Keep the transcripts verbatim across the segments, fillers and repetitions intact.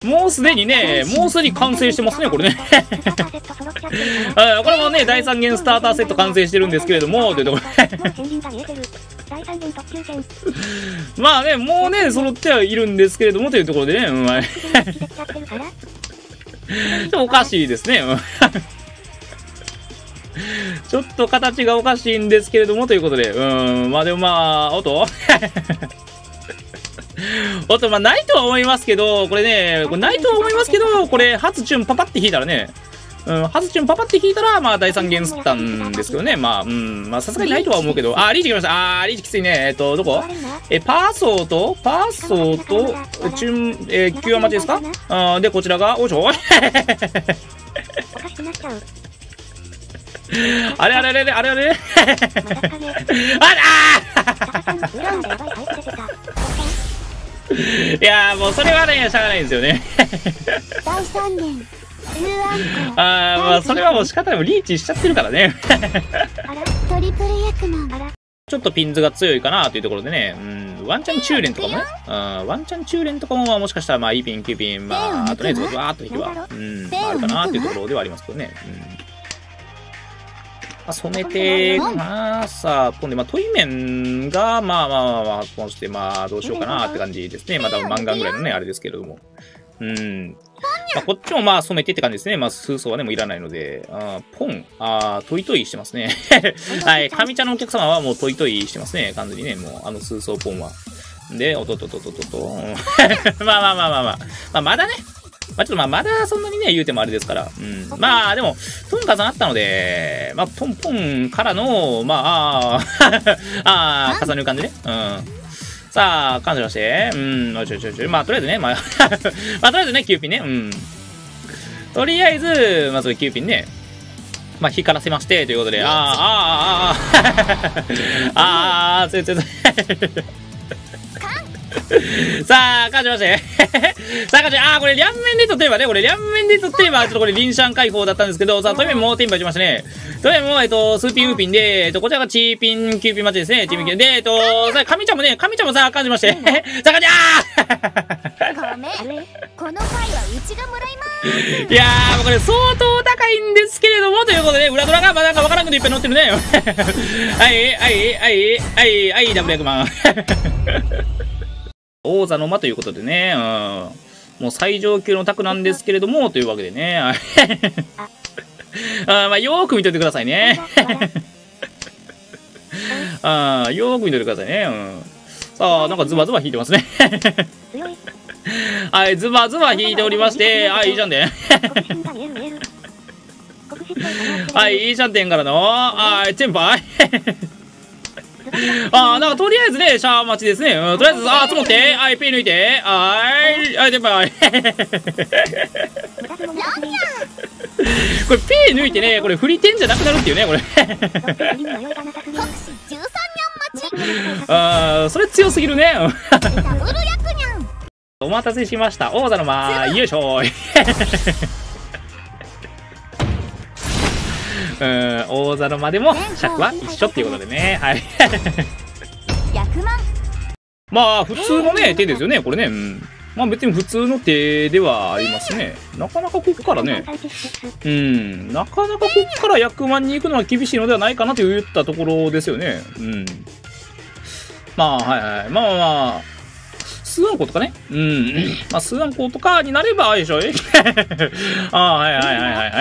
もうすでにね、もうすでに完成してますね、これね。あこれもね、だいさん弦スターターセット完成してるんですけれども、というところまあね、もうね、揃ってはいるんですけれども、というところでね、うん、ちょっとおかしいですね。ちょっと形がおかしいんですけれども、ということで、うん、まあでもまあ、おっとおっと、まあ、ないとは思いますけど、これね、これないとは思いますけど、これ、初チュンパパって弾いたらね、うん、初チュンパパって弾いたら、まあ、だいさん弦吸ったんですけどね、まあ、うん、まあ、さすがにないとは思うけど、あー、リーチ来ました。あー、リーチきついね。えっと、どこえ、パーソーと、パーソーと、チュン、えー、Q は待ちですかあー、で、こちらが、おいしょあれあれあれあれあれあれあいやーもうそれはねしゃがないですよねあーまあそれはもう仕方ない、もうリーチしちゃってるからねちょっとピンズが強いかなというところでね、うん、ワンチャン中連とかもね、うん、ワンチャン中連とかもまあもしかしたらまあいいピンきゅうピン、まああとねズバズバーっと引けば、うん、まあ、あるかなというところではありますけどね、うんまあ、染めてかなさあ、今度、まあ、トイメンが、まあまあまあまあ、こうして、まあ、どうしようかなって感じですね。まあ、多分漫画ぐらいのね、あれですけれども。うん。まあ、こっちもまあ、染めてって感じですね。まあ、数層はね、もういらないので。あポン。あトイトイしてますね。はい。上茶のお客様はもうトイトイしてますね。完全にね、もう、あの数層ポンは。で、おとととととと。まあまあまあまあまあ。まあ、まだね。まあちょっとまあまだそんなにね、言うてもあれですから。うん。まあでも、トン重なったので、まあポンポンからの、まあ、ああ、重ねる感じね。うん。さあ、感謝まして。うん、まあちょいちょいちょい。まあとりあえずね、まあ、まあとりあえずね、きゅうピンね。うん。とりあえず、まあそれきゅうピンね。まあ光らせまして、ということで、ああ、ああ、ああ、ああ、ついついつい。さあ、感じまして。さあ、感じ、あー、これ、両面でとってればね、これ、両面でとってれば、ちょっとこれ、リンシャン解放だったんですけど、さあ、トイメンもテンパしましたね。トイメンも、えっと、スーピンウーピンで、えっと、こちらがチーピン、キューピンマッチですね。チーピンで、えっと、さあ、神ちゃんもね、神ちゃんもさあ、感じまして。さあ、感じ、あーごめん。この回はうちがもらいます。いやー、もうこれ、相当高いんですけれども、ということで、裏ドラが、まあ、なんかわからんけどいっぱい載ってるね。はい、はい、はい、はい、はい、ダブルひゃくまん。王座の間ということでね、うん、もう最上級の卓なんですけれども、というわけでね、あまあよーく見といてくださいね。あよーく見といてくださいね。うん、さあ、なんかズバズバ引いてますね。はい、ズバズバ引いておりまして、はい、いいじゃんで。はい、いいじゃんてんからの、はい、チェンパイ。ああ、なんかとりあえずね、シャー待ちですね。うん、とりあえず、ああ、積もって、はい、ペイ抜いて、はい、はい、でも、はい。これ、ペイ抜いてね、これ、振り点じゃなくなるっていうね、これ。ああ、それ強すぎるね。お待たせしました。王座の間、よいしょ。うん、大座の間でも尺は一緒っていうことでね、はい。まあ普通のね手ですよね、これね。うん、まあ別に普通の手ではありますね。なかなかここからね、うん、なかなかここからひゃくまんに行くのは厳しいのではないかなといったところですよね。うん。まあはいはい、まあまあまあ。数案校とかね。うん。まあ、数案校とかになれば、あれでしょ。ああ、はいはいはいはいはい。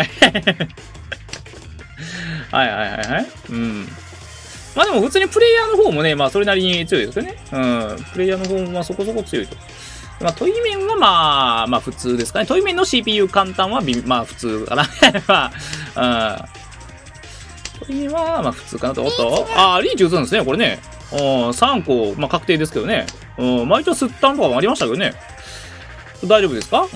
はいはいはいはい。うん。まあでも普通にプレイヤーの方もね、まあそれなりに強いですよね。うん。プレイヤーの方もまあそこそこ強いと。まあ、トイメンはまあ、まあ普通ですかね。トイメンの シーピーユー 簡単はまあ普通かな。まあ、うん。トイメンはまあ普通かなと。おっと、ああ、リーチ打つんですね、これね。うん、さんこ、まあ確定ですけどね。うん、まあ一応スッタンとかもありましたけどね。大丈夫ですか？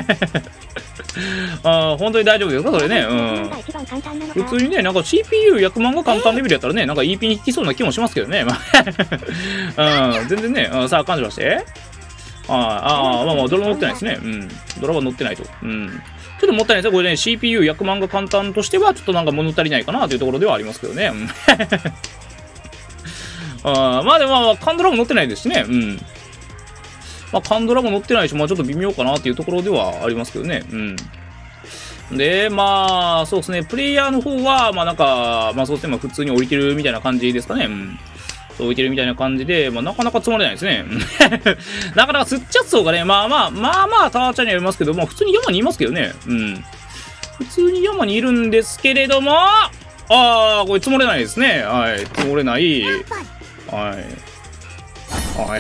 ああ、本当に大丈夫ですかそれね。うん。普通にね、なんか シーピーユーひゃくまんが簡単レベルやったらね、なんか イーピー に引きそうな気もしますけどね。まあ、うん、全然ね、うん、さあ、感じまして。ああ、まあまあ、ドラ乗ってないですね。うん。ドラは乗ってないと。うん。ちょっともったいないですよ。これね、シーピーユーひゃくまんが簡単としては、ちょっとなんか物足りないかなというところではありますけどね。うん。あまあでもまあ、カンドラも乗ってないですしね。うん。 まあ、カンドラも乗ってないし、まあ、ちょっと微妙かなっていうところではありますけどね。うん。で、まあ、そうですね。プレイヤーの方は、まあなんか、まあそうですね。まあ普通に降りてるみたいな感じですかね。うん。そう降りてるみたいな感じで、まあなかなか積まれないですね。なかなかスッチャッソーがね、まあまあ、まあまあタワーチャにはいますけど、まあ普通に山にいますけどね。うん。普通に山にいるんですけれども、ああ、これ積もれないですね。はい。積もれない。はい。はい。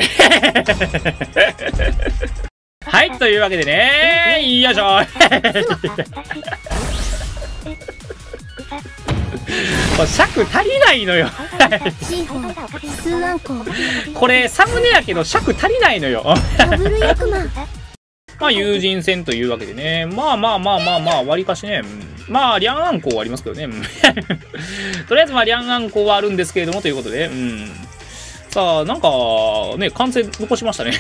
はい、というわけでね、よいしょ尺足りないのよこれサムネやけど尺足りないのよまあ友人戦というわけでね、まあまあまあまあまあ割かしね、まあリャンアンコウはありますけどねとりあえずまあリャンアンコウはあるんですけれどもということで、うん、さあなんかね完成残しましたね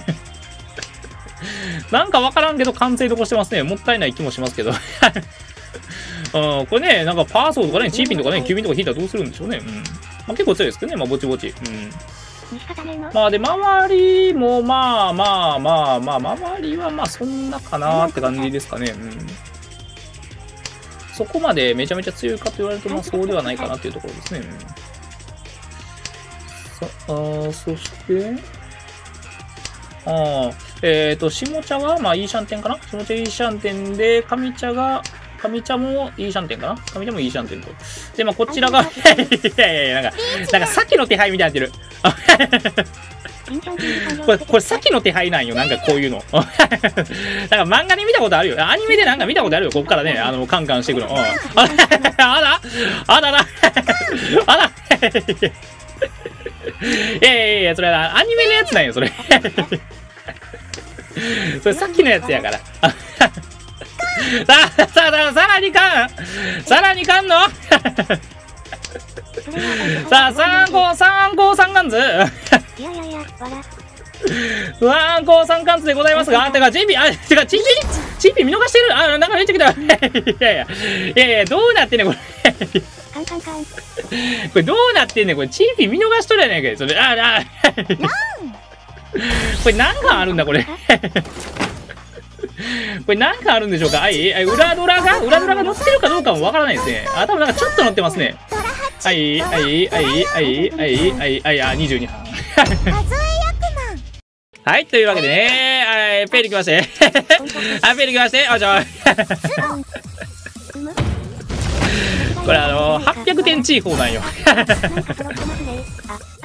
なんかわからんけど完成残してますね。もったいない気もしますけど。うん、これね、なんかパーソーとかね、チーピンとかね、キュービンとか引いたらどうするんでしょうね。うん。まあ結構強いですけどね、まあぼちぼち。うん。まあで、周りもまあまあまあまあ、周りはまあそんなかなって感じですかね。うん。そこまでめちゃめちゃ強いかと言われると、まあそうではないかなっていうところですね。うん、さあ、そして、ああ、えっ、ー、と、下茶は、まあ、イーシャンテンかな下茶イーシャンテンで、上茶が、上茶もイーシャンテンかな上茶もイーシャンテンと。で、まあ、こちらが、いやいやいや、なんか、なんか、さっきの手配みたいになってる。これ、これ、さっきの手配なんよ、なんかこういうの。なんか、漫画で見たことあるよ。アニメでなんか見たことあるよ、こっからね、あの、カンカンしていくの。あらあらあららあらいやいやいや、それはアニメのやつなんよ、それ。それさっきのやつやから。さあ、さあ、さあ、さらにかんさらにかんのさあ、三号、三号三貫図いやいやいや、三号三貫図でございますが、てか、ジェイピー、あ、てか、チーピー、チーピー見逃してるあ、なんかめっちゃ来た。いやいや、いやいや、どうなってんねん、これ。これどうなってんねん、これ、チーピー見逃しとるやないかい、それ。あ、あ、これ何巻あるんだ、これ。これ何巻あるんでしょうかはい、裏ドラが裏ドラが乗ってるかどうかもわからないですね。あ、多分なんかちょっと乗ってますね。はい、はい、はい、はい、はい、はい、はい、あ、にじゅうにはん。はい、というわけでね、はい、ペイル来まして。はい、ペイル来まして。あ、じゃあ。これあの、はっぴゃくてん地方なんよ。